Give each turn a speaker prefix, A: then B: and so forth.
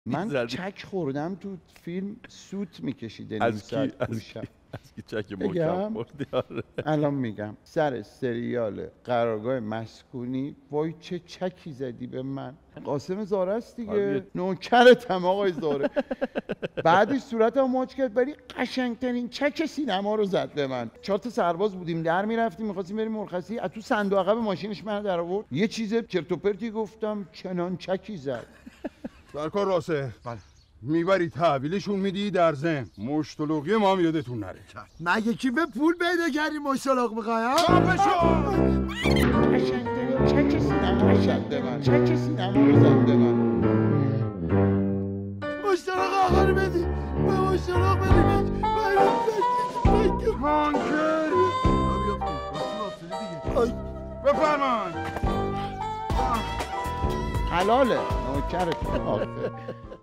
A: من چک خوردم تو فیلم سوت میکشیده
B: از کی؟ از کی چک محکم خوردی؟
A: الان میگم سر سریال قرارگاه مسکونی وای چه چکی زدی به من. قاسم زاره است دیگه، نوکرتم آقای زاره. بعدش صورتم ماچ کرد ولی قشنگترین چک سینما رو زد به من. 4 تا سرباز بودیم در میرفتیم می‌خواستیم بریم مرخصی، از تو صندوق عقب ماشینش من در آورد یه چیز چرت و پرتی گفتم چنان چکی زد.
C: سرکار راسه بله میبری تحویلشون میدی در ضمن مشتلقی ما هم یادتون نره.
D: مگه کی به پول پیدا کردی مشتلق میخوای ها؟
A: قشنگترین چک سینما رو زد به من. چک سینما رو زد به من.
D: مشتلق آقا رو بدی به مشتلق بدی
C: هانکر بفرمان
A: حلاله نوکرتون آخه.